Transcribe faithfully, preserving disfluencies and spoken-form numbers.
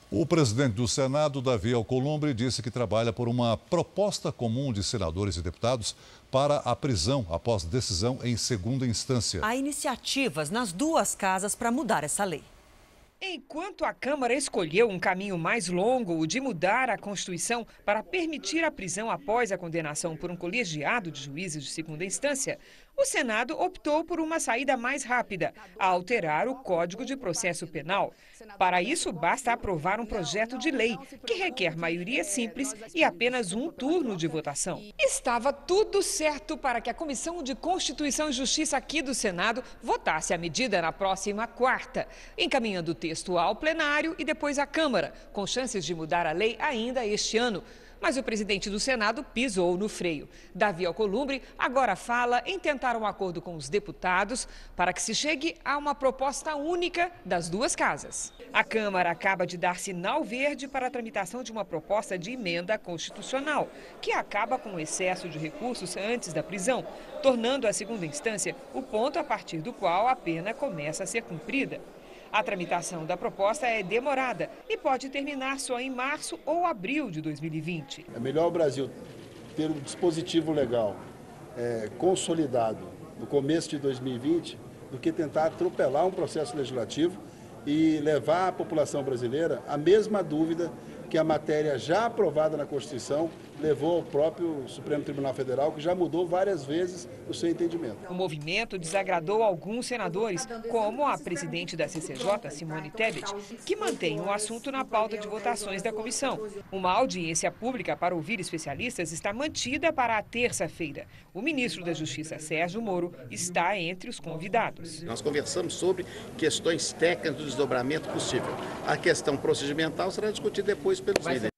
O presidente do Senado, Davi Alcolumbre, disse que trabalha por uma proposta comum de senadores e deputados para a prisão após decisão em segunda instância. Há iniciativas nas duas casas para mudar essa lei. Enquanto a Câmara escolheu um caminho mais longo, o de mudar a Constituição para permitir a prisão após a condenação por um colegiado de juízes de segunda instância, o Senado optou por uma saída mais rápida, a alterar o Código de Processo Penal. Para isso, basta aprovar um projeto de lei, que requer maioria simples e apenas um turno de votação. Estava tudo certo para que a Comissão de Constituição e Justiça aqui do Senado votasse a medida na próxima quarta, encaminhando o texto ao plenário e depois à Câmara, com chances de mudar a lei ainda este ano. Mas o presidente do Senado pisou no freio. Davi Alcolumbre agora fala em tentar um acordo com os deputados para que se chegue a uma proposta única das duas casas. A Câmara acaba de dar sinal verde para a tramitação de uma proposta de emenda constitucional, que acaba com o excesso de recursos antes da prisão, tornando a segunda instância o ponto a partir do qual a pena começa a ser cumprida. A tramitação da proposta é demorada e pode terminar só em março ou abril de dois mil e vinte. É melhor o Brasil ter um dispositivo legal é, consolidado no começo de dois mil e vinte do que tentar atropelar um processo legislativo e levar à população brasileira a mesma dúvida que a matéria já aprovada na Constituição levou ao próprio Supremo Tribunal Federal, que já mudou várias vezes o seu entendimento. O movimento desagradou alguns senadores, como a presidente da C C J, Simone Tebet, que mantém o assunto na pauta de votações da comissão. Uma audiência pública para ouvir especialistas está mantida para a terça-feira. O ministro da Justiça, Sérgio Moro, está entre os convidados. Nós conversamos sobre questões técnicas do desdobramento possível. A questão procedimental será discutida depois pelos líderes.